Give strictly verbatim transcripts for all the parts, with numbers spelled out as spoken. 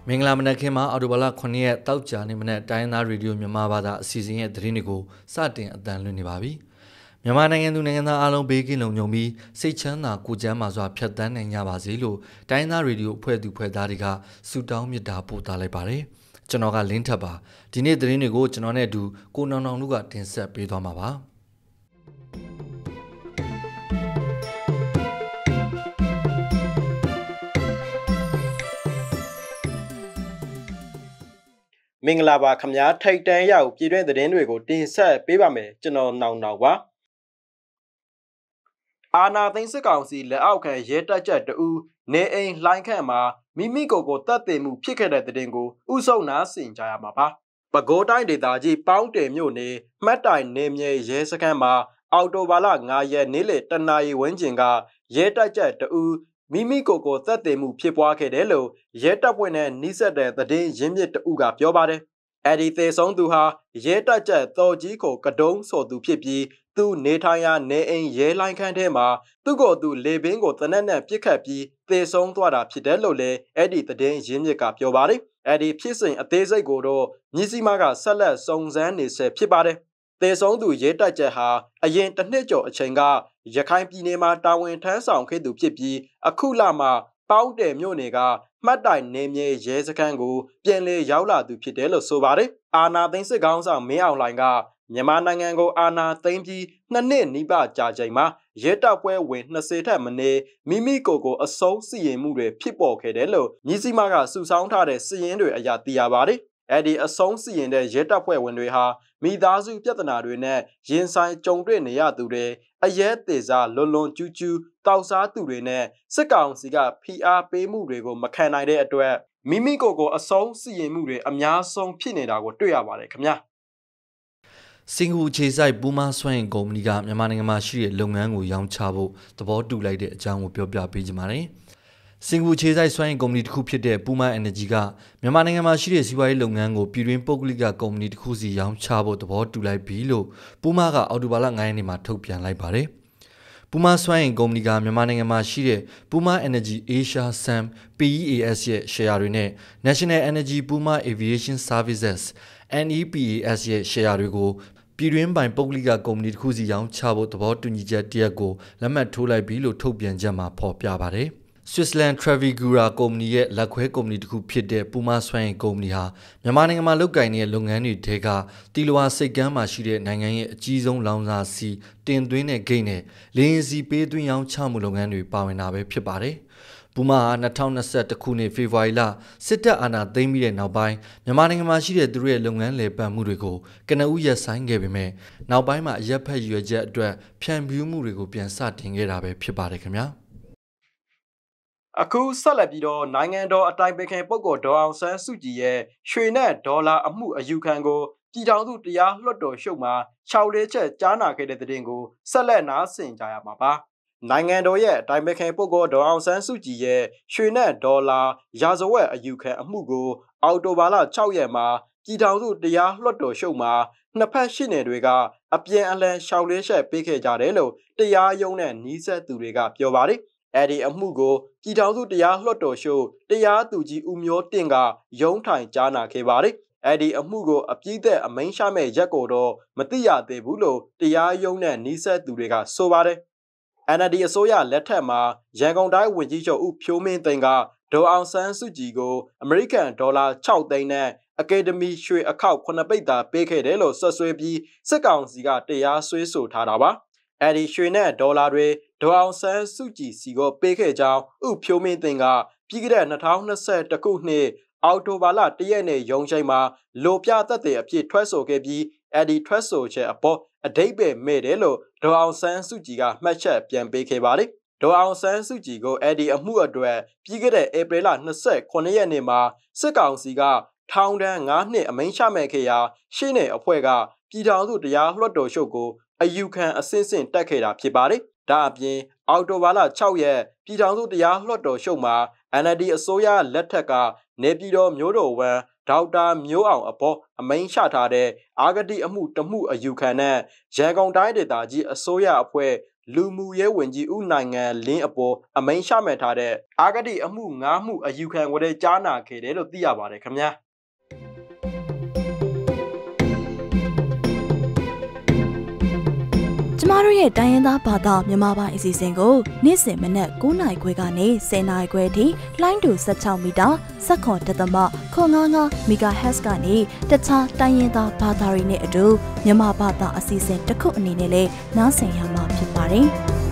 မင်္ဂလာမနက်ခင်းမှာအော်တိုဘာလခုနှစ်ရက်တောက်ကြနေမနေ့တိုင်းသားရေဒီယိုမြန်မာဘာသာအစီအစဉ်ရဲ့သတင်းတွေကိုစတင်အသံလွှင့်နေပါပြီ။မြန်မာနိုင်ငံသူနိုင်ငံသားအားလုံးဘေးကင်းလုံခြုံပြီးစိတ်ချမ်းသာကိုယ်ကျန်းမာစွာဖြတ်သန်းနိုင်ကြပါစေလို့တိုင်းသားရေဒီယိုအဖွဲ့သူဖွဲ့သားတွေကဆုတောင်းမေတ္တာပို့သလိုက်ပါတယ်။ကျွန်တော်ကလင်းထပ်ပါဒီနေ့သတင်းတွေကိုကျွန်တော်နဲ့အတူကိုနောင်နောင်တို့ကတင်ဆက်ပေးသွားမှာပါ။မင်္ဂလာပါခင်ဗျာထိတ်တန်းရောက်ပြည်တွင်းသတင်းတွေကိုတင်ဆက်ပေးပါမယ်ကျွန်တော်နောင်နောင်ပါအာနာသိန်းစစ်ကောင်စီလက်အောက်ခံရဲတပ်ချက်တူနေအိမ်လှိုင်းခန့်မှာမိမိကိုယ်ကိုတတ်သိမှုဖြစ်ခဲ့တဲ့သတင်းကိုဥဆုံနာဆင်ကြရမှာပါပဲခူးတိုင်းဒေသကြီးပေါင်းတယ်မြို့နယ်မှတ်တိုင်နေမြေရဲစခန်းမှာအော်တိုဘာလ၅ရက်နေ့လေတနာရီဝန်းကျင်ကရဲတပ်ချက်တူမိမိကိုယ်ကိုသက်သေမှုဖြစ်ပွားခဲ့တယ်လို့ရဲတပ်ဖွဲ့နဲ့နှိစက်တဲ့သတင်းရင်းမြစ်တဦးကပြောပါတယ်။အဲဒီသေဆုံးသူဟာရဲတပ်ချက်တော်ကြီးကိုကတုံးဆိုသူဖြစ်ပြီးသူနေထိုင်ရာနေအိမ်ရဲလိုင်းခန်းထဲမှာသူ့ကိုယ်သူလေပင်ကိုတနက်နဲ့ပြစ်ခတ်ပြီးသေဆုံးသွားတာဖြစ်တယ်လို့လည်းအဲ့ဒီသတင်းရင်းမြစ်ကပြောပါတယ်။အဲ့ဒီဖြစ်စဉ်အသေးစိတ်ကိုတော့မြစ်စီမကဆက်လက်စုံစမ်းနေဆဲဖြစ်ပါတယ်။သေဆုံးသူရဲတပ်ချက်ဟာအရင်တစ်နှစ်ကျော်အချိန်ကရခိုင်ပြည်နယ်မှာတာဝန်ထမ်းဆောင်ခဲ့သူဖြစ်ပြီးအခုလမှာပေါင်းတယ်မြို့နယ်ကမှတ်တိုင်နေမြေရဲစခန်းကိုပြန်လည်ရောက်လာသူဖြစ်တယ်လို့ဆိုပါတယ်။အာနာသိန်းစစ်ကောင်ဆောင်မင်းအောင်လှိုင်ကမြန်မာနိုင်ငံကိုအာဏာသိမ်းပြီးနှစ်နှစ်နီးပါးကြာချိန်မှာရဲတပ်ဖွဲ့ဝင်၂၀ထက်မနည်းမိမိကိုယ်ကိုအဆုံးစီရင်မှုတွေဖြစ်ပေါ်ခဲ့တယ်လို့မြစ်စီမကစုဆောင်းထားတဲ့စီရင်တွေအရသိရပါတယ်။အဲ့ဒီအဆုံးစီရင်တဲ့ရဲတပ်ဖွဲ့ဝင်တွေဟာမိသားစုပြဿနာတွေနဲ့ရင်ဆိုင်ကြုံတွေ့နေရသူတွေအရဲသေးစားလွန်လွန်ကျူးကျူးတောက်စားသူတွေနဲ့စစ်ကောင်စီကဖိအားပေးမှုတွေကိုမခံနိုင်တဲ့အတွက်မိမိကိုယ်ကိုအဆုံးစီရင်မှုတွေအများဆုံးဖြစ်နေတာကိုတွေ့ရပါတယ်ခင်ဗျာစင်ကာပူခြေဆိုင်ပူးမားစွမ်းအင်ကုမ္ပဏီကမြန်မာနိုင်ငံမှာရှိတဲ့လုပ်ငန်းကိုရောင်းချဖို့သဘောတူလိုက်တဲ့အကြောင်းကိုပြောပြပေးကြပါမယ်။စင်ကာပူခြေဆိုင်စွမ်းအင်ကုမ္ပဏီတစ်ခုဖြစ်တဲ့ပူးမား Energy ကမြန်မာနိုင်ငံမှာရှိတဲ့စီးပွားရေးလုပ်ငန်းကိုပြည်တွင်းပုဂ္ဂလိကကုမ္ပဏီတစ်ခုစီရောင်းချဖို့သဘောတူလိုက်ပြီလို့ပူးမားကအော်တိုဘာလ၅ရက်နေ့မှာထုတ်ပြန်လိုက်ပါတယ်။ပူးမားစွမ်းအင်ကုမ္ပဏီကမြန်မာနိုင်ငံမှာရှိတဲ့ပူးမား Energy Asia Sam P E A S ရဲ့ share တွေနဲ့ National Energy Puma Aviation Services N E P A S ရဲ့ share တွေကိုပြည်တွင်းပိုင်ပုဂ္ဂလိကကုမ္ပဏီတစ်ခုစီရောင်းချဖို့သဘောတူညီချက်တရက်ကိုလက်မှတ်ထိုးလိုက်ပြီလို့ထုတ်ပြန်ချက်မှာဖော်ပြပါတယ်။ Switzerland Trafigura ကုမ္ပဏီရဲ့လက်ခွဲကုမ္ပဏီတစ်ခုဖြစ်တဲ့ပူမားစွမ်းအင်ကုမ္ပဏီဟာမြန်မာနိုင်ငံမှာလုပ်ကိုင်နေတဲ့လုပ်ငန်းတွေထဲကတီလဝါစိတ်ကမ်းမှာရှိတဲ့နိုင်ငံရဲ့အကြီးဆုံးလောင်စာဆီတင်သွင်းတဲ့ဂိတ်နဲ့လေယာဉ်စီပေးသွင်းရောင်းချမှုလုပ်ငန်းတွေပါဝင်တာပဲဖြစ်ပါတယ်။ပူမာဟာ၂၀၂၁ခုနှစ်ဖေဖော်ဝါရီလစစ်တပ်အာဏာသိမ်းပြီးတဲ့နောက်ပိုင်းမြန်မာနိုင်ငံမှာရှိတဲ့သူတို့ရဲ့လုပ်ငန်းလည်ပတ်မှုတွေကိုကနဦးရပ်ဆိုင်းခဲ့ပေမဲ့နောက်ပိုင်းမှာအရက်ဖက်ရွယ်ချက်အတွက်ဖြန့်ဖြူးမှုတွေကိုပြန်စတင်ခဲ့တာပဲဖြစ်ပါတယ်ခင်ဗျာအခုဆက်လက်ပြီးတော့နိုင်ငံတော်အတိုင်ပင်ခံပုဂ္ဂိုလ်ဒေါ်အောင်ဆန်းစုကြည်ရဲ့ရွှေနဲ့ဒေါ်လာအမှုအယူခံကိုပြည်ထောင်စုတရားလွှတ်တော်ရှုပ်မှာ၆လေးချက်ကြားနာခဲ့တဲ့တဲ့တင်ကိုဆက်လက်နားဆင်ကြရမှာပါနိုင်ငံတော်ရဲ့အတိုင်ပင်ခံပုဂ္ဂိုလ်ဒေါ်အောင်ဆန်းစုကြည်ရဲ့ရွှေနဲ့ဒေါ်လာရာဇဝတ်အယူခံအမှုကိုအောက်တိုဘာလ၆ရက်မှာပြည်ထောင်စုတရားလွှတ်တော်ရှုပ်မှာနှစ်ဖက်ရှေ့နေတွေကအပြန်အလှန်ရှောက်လေးချက်ပေးခဲ့ကြတယ်လို့တရားရုံးနဲ့နှီးဆက်သူတွေကပြောပါတယ်အဲ့ဒီအမှုကိုပြည်ထောင်စုတရားလွှတ်တော်ရှုပ်တရားသူကြီးဦးမျိုးတင့်ကရုံးထိုင်ကြားနာခဲ့ပါတယ်အဲ့ဒီအမှုကိုအပြည့်သက်အမိန့်ချမဲ့ရက်ကိုတော့မသိရသေးဘူးလို့တရားရုံးနဲ့နှီးဆက်သူတွေကဆိုပါတယ်N L D အစိုးရလက်ထက်မှာရန်ကုန်တိုင်းဝန်ကြီးချုပ်ဦးဖြိုးမင်းသိန်းကဒေါ်အောင်ဆန်းစုကြည်ကိုအမေရိကန်ဒေါ်လာ၆သိန်းနဲ့အကယ်ဒမီရွှေအခောက်ခုနှစ်ပိတ်သာပေးခဲ့တယ်လို့ဆွဆွဲပြီးစစ်ကောင်စီကတရားစွဲဆိုထားတာပါ။အဲဒီရွှေနဲ့ဒေါ်လာတွေဒေါ်အောင်ဆန်းစုကြည်စီကိုပေးခဲ့ကြောင်းဦးဖြိုးမင်းသိန်းကပြီးခဲ့တဲ့၂၀၂၁ခုနှစ်အောက်တိုဘာလ၁ရက်နေ့ရုံးချိန်မှာလိုပြသက်သေအဖြစ်ထွက်ဆိုခဲ့ပြီးအဲဒီထွက်ဆိုချက်အပေါ်အဓိပ္ပာယ်မဲ့တယ်လို့ဒေါ်အောင်ဆန်းစုကြည်ကမှတ်ချက်ပြန်ပေးခဲ့ပါတယ်။ဒေါ်အောင်ဆန်းစုကြည်ကိုအဲ့ဒီအမှုအတွက်ပြီးခဲ့တဲ့ဧပြီလ၂၉ရက်နေ့မှာစစ်ကောင်စီကထောင်ဒဏ်၅နှစ်အမိန့်ချမဲ့ခဲ့ရာရှေ့နေအဖွဲ့ကပြည်ထောင်စုတရားလွှတ်တော်ရှုပ်ကိုအယူခံအဆင့်ဆင့်တက်ခဲ့တာဖြစ်ပါတယ်။ဒါအပြင်အောက်တိုဘာလ၆ရက်ပြည်ထောင်စုတရားလွှတ်တော်ရှုပ်မှာ N L D အစိုးရလက်ထက်ကနေပြည်တော်မျိုးတော်ဝန်ဒေါက်တာမျိုးအောင်အပေါ်အမိန့်ချထားတဲ့အာဂတိအမှုတမှုအယူခံနဲ့ရန်ကုန်တိုင်းဒေသကြီးအစိုးရအဖွဲ့လူမှုရေးဝန်ကြီးဦးနိုင်ငံလင်းအပေါ်အမိန့်ချမှတ်ထားတဲ့အာဂတိအမှုငါးမှုအယူခံကိုလည်းကြားနာခဲ့တယ်လို့သိရပါတယ်ခင်ဗျာကျမတို့ရဲ့တိုင်းရင်းသားဘာသာမြန်မာပိုင်းအစီအစဉ်ကိုနေ့စဉ်မနက်၉နာရီခွဲကနေ၁၀နာရီခွဲအထိလိုင်းတူ၁၆မီတာစက္ကန့်တသမခွန်ငါးငါးမီဂါဟက်ဇ်ကနေတခြားတိုင်းရင်းသားဘာသာတွေနဲ့အတူမြန်မာဘာသာအစီအစဉ်တစ်ခုအနေနဲ့လည်းနားဆင်ရမှာဖြစ်ပါတယ်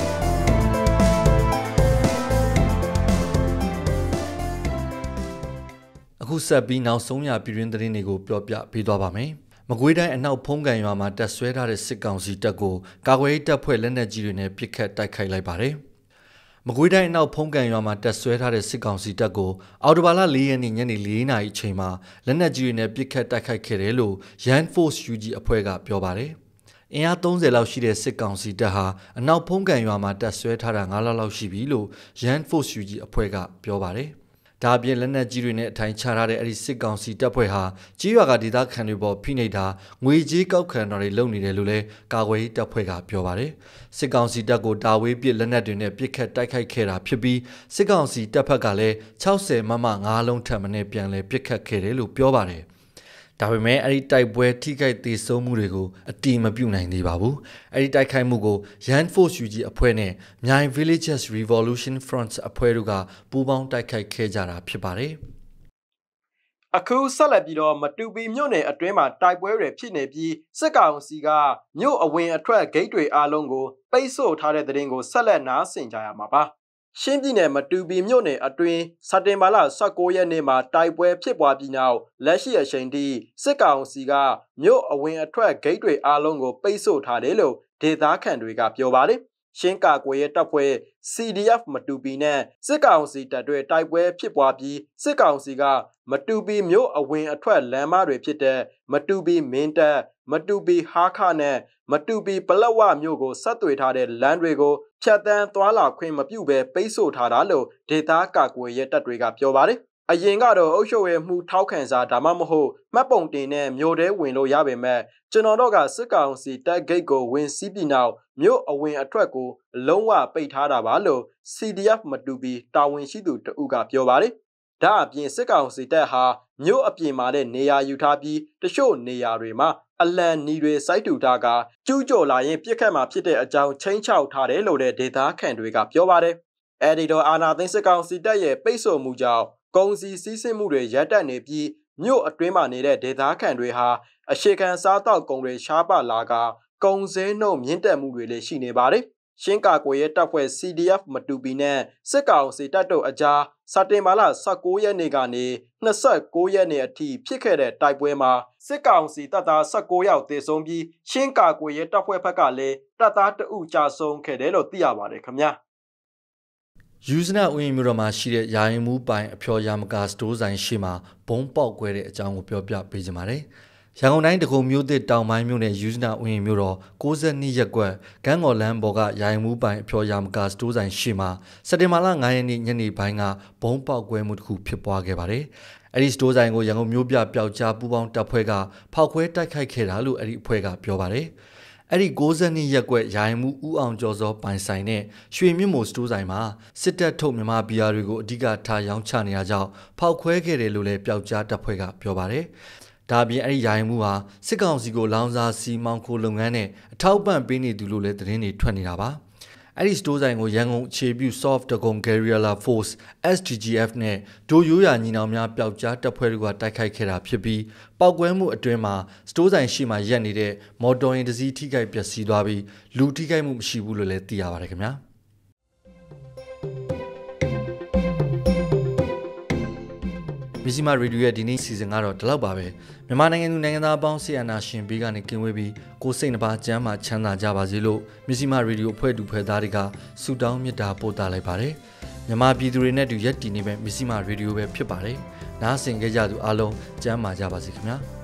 အခုဆက်ပြီးနောက်ဆုံးရပြည်တွင်းသတင်းတွေကိုပြောပြပေးသွားပါမယ်မကွေးတိုင်းအနောက်ဖုံးကန်ရွာမှာတပ်ဆွဲထားတဲ့စစ်ကောင်စီတပ်ကိုကာကွယ်ရေးတပ်ဖွဲ့လက်နက်ကြီးတွေနဲ့ပစ်ခတ်တိုက်ခိုက်လိုက်ပါတယ်။မကွေးတိုင်းအနောက်ဖုံးကန်ရွာမှာတပ်ဆွဲထားတဲ့စစ်ကောင်စီတပ်ကိုအော်တိုဘာလ၄ရက်နေ့ညနေ၄နာရီအချိန်မှာလက်နက်ကြီးတွေနဲ့ပစ်ခတ်တိုက်ခိုက်ခဲ့တယ်လို့ Yan Force ယူ ဂျီ အဖွဲ့ကပြောပါတယ်။အင်အားသုံးဆယ်လောက်ရှိတဲ့စစ်ကောင်စီတပ်ဟာအနောက်ဖုံးကန်ရွာမှာတပ်ဆွဲထားတာ၅လလောက်ရှိပြီလို့ Yan Force ယူ ဂျီ အဖွဲ့ကပြောပါတယ်။ဒါအပြင်လက်နက်ကြီးတွေနဲ့အထိုင်ချထားတဲ့အဲ့ဒီစစ်ကောင်စီတပ်ဖွဲ့ဟာကြေးရွာကဒေသခံတွေပေါ်ဖိနှိပ်တာငွေကြေးကောက်ခံတာတွေလုပ်နေတယ်လို့လည်းကာကွယ်ရေးတပ်ဖွဲ့ကပြောပါတယ်စစ်ကောင်စီတပ်ကိုတာဝေးပစ်လက်နက်တွေနဲ့ပစ်ခတ်တိုက်ခိုက်ခဲ့တာဖြစ်ပြီးစစ်ကောင်စီတပ်ဖက်ကလည်း၆၀မမ၅လုံးထပ်မံပြန်လည်ပစ်ခတ်ခဲ့တယ်လို့ပြောပါတယ်ဒါပေမဲ့အဲ့ဒီတိုက်ပွဲထိခိုက်သေးဆုံးမှုတွေကိုအတိမပြုနိုင်သေးပါဘူးအဲ့ဒီတိုက်ခိုက်မှုကို Yan Force ယူ ဂျီ အဖွဲ့နဲ့မြိုင် Villages Revolution Front အဖွဲ့တို့ကပူးပေါင်းတိုက်ခိုက်ခဲ့ကြတာဖြစ်ပါတယ်အခုဆက်လက်ပြီးတော့မတူပီမြို့နယ်အတွင်းမှာတိုက်ပွဲတွေဖြစ်နေပြီးစစ်ကောင်စီကမြို့အဝင်အထွက်ဂိတ်တွေအားလုံးကိုပိတ်ဆို့ထားတဲ့တဲ့တင်ကိုဆက်လက်နားဆင်ကြရမှာပါရှင်းပြည်နယ်မတူပီမြို့နယ်အတွင်းစက်တင်ဘာလ၁၉ရက်နေ့မှာတိုက်ပွဲဖြစ်ပွားပြီးနောက်လက်ရှိအချိန်ထိစစ်ကောင်စီကမြို့အဝင်အထွက်ဂိတ်တွေအားလုံးကိုပိတ်ဆို့ထားတယ်လို့ဒေသခံတွေကပြောပါတယ်ရှင်းကာကွယ်ရေးတပ်ဖွဲ့ စီ ဒီ အက်ဖ် မတူပီနဲ့စစ်ကောင်စီတပ်တွေတိုက်ပွဲဖြစ်ပွားပြီးစစ်ကောင်စီကမတူပီမြို့အဝင်အထွက်လမ်းမတွေဖြစ်တဲ့မတူပီမင်းတပ်မတူပီဟာခနဲ့မတူပီပလက်ဝမြို့ကိုဆက်သွယ်ထားတဲ့လမ်းတွေကိုဖြတ်တန်းသွားလာခွင့်မပြုဘဲပိတ်ဆို့ထားတာလို့ဒေသကာကွယ်ရေးတပ်တွေကပြောပါတယ်အရင်ကတော့အုပ်ချုပ်ရေးမှုထောက်ခံစာဒါမှမဟုတ်မှတ်ပုံတင်နဲ့မြို့ထဲဝင်လို့ရပေမဲ့ကျွန်တော်တို့ကစစ်ကောင်စီတပ်ဂိတ်ကိုဝင်စီးပြီးနောက်မြို့အဝင်အထွက်ကိုလုံးဝပိတ်ထားတာပါလို့ စီ ဒီ အက်ဖ် မတူပီတာဝန်ရှိသူတဦးကပြောပါတယ်ဒါအပြင်စစ်ကောင်စီတပ်ဟာမြို့အပြင်မှာတဲ့နေရာယူထားပြီးတချို့နေရာတွေမှာအလံနီတွေစိုက်တူထားကကျူးကျော်လာရင်ပြစ်ခတ်မှာဖြစ်တဲ့အကြောင်းချင်းချောက်ထားတယ်လို့တဲ့ဒေသခံတွေကပြောပါတယ်အဲဒီတော့အာနာသိန်းစစ်ကောင်စီတပ်ရဲ့ပိတ်ဆို့မှုကြောင့်ကုန်စည်စည်းစိမ်မှုတွေရပ်တန့်နေပြီးမြို့အတွင်းမှာနေတဲ့ဒေသခံတွေဟာအရှိခံစားတောက်ကုန်တွေရှားပါလာကကုန်စည်နှုန်းမြင့်တက်မှုတွေလည်းရှိနေပါတယ်ရှင်းကာကွယ်ရေးတပ်ဖွဲ့ စီ ဒီ အက်ဖ် မတူပီနဲ့စစ်ကောင်စီတပ်တို့အကြားစက်တင်ဘာလ၁၉ရက်နေ့ကနေ၂၉ရက်နေ့အထိဖြစ်ခဲ့တဲ့တိုက်ပွဲမှာစစ်ကောင်စီတပ်သား၁၉ယောက်သေဆုံးပြီးရှင်းကာကွယ်ရေးတပ်ဖွဲ့ဘက်ကလည်းတပ်သားတအုပ်ကြာဆုံးခဲ့တယ်လို့သိရပါတယ်ခင်ဗျာယူဇနာဥယျာဉ်မြို့တော်မှာရှိတဲ့ယာယီမူပိုင်အဖျော်ယာမကာစတိုးဆိုင်ရှိမှာဘုံပေါက်ကွဲတဲ့အကြောင်းကိုပြောပြပေးကြပါမယ်ရန်ကုန်တိုင်းတကုံမြို့သစ်တောင်ပိုင်းမြို့နယ်ယူဇနာဥယျာဉ်မြို့တော်၉၂ရပ်ကွက်ကန်းကော်လမ်းပေါ်ကယာယီမူပိုင်အဖျော်ယာမကာစတိုးဆိုင်ရှိမှာစက်တင်ဘာလ၅ရက်နေ့ညနေပိုင်းကဘုံပေါက်ကွဲမှုတစ်ခုဖြစ်ပွားခဲ့ပါတယ်အဲ့ဒီစတိုးဆိုင်ကိုရန်ကုန်မြို့ပြပျောက်ကြားပူးပေါင်းတပ်ဖွဲ့ကဖောက်ခွဲတိုက်ခိုက်ခဲ့တာလို့အဲ့ဒီအဖွဲ့ကပြောပါတယ်အဲ့ဒီ၉၂ရပ်ကွက်ယာယီမှုဦးအောင်ကျော်စောပိုင်ဆိုင်နဲ့ရွှေမြင့်မို့စတိုးဆိုင်မှာစစ်တပ်ထုတ်မြန်မာဘီယာတွေကိုအဓိကထားရောင်းချနေရကြောင်းဖောက်ခွဲခဲ့တယ်လို့လည်းပျောက်ကြားတပ်ဖွဲ့ကပြောပါတယ်ဒါပြင်အဲ့ဒီယာယီမှုဟာစစ်ကောင်စီကိုလောင်စာစီမောင်ခိုလုပ်ငန်းနဲ့အထောက်ပံ့ပေးနေသူလို့လည်းသတင်းတွေထွက်နေတာပါအဲ့ဒီစတိုးဆိုင်ကိုရန်ကုန်အခြေပြု Soft Dragon Guerrilla Force အက်စ် ဒီ ဂျီ အက်ဖ် နဲ့ဒိုရိုးရာညီနောင်များပျောက်ကြားတပ်ဖွဲ့တွေကတိုက်ခိုက်ခဲ့တာဖြစ်ပြီးပောက်ကွဲမှုအတွင်းမှာစတိုးဆိုင်ရှိမှရက်နေတဲ့မော်တော်ယာဉ်တစ်စီးထိခိုက်ပျက်စီးသွားပြီးလူထိခိုက်မှုမရှိဘူးလို့လည်းသိရပါတယ်ခင်ဗျာမီဇီမာရေဒီယိုရဲ့ဒီနေ့စီစဉ်ကတော့ဒီလောက်ပါပဲမြန်မာနိုင်ငံသူနိုင်ငံသားအပေါင်းဆီယနာရှင်ဘေးကနေကင်းဝေးပြီးကိုယ်စိတ်နှပါကျန်းမာချမ်းသာကြပါစေလို့မီဇီမာရေဒီယိုအဖွဲ့သူဖွဲ့သားတွေကဆုတောင်းမေတ္တာပို့သလိုက်ပါတယ်မြန်မာပြည်သူတွေနဲ့တူရက်တည်နေမဲ့မီဇီမာရေဒီယိုပဲဖြစ်ပါတယ်နားဆင်ကြကြသူအားလုံးကျန်းမာကြပါစေခင်ဗျာ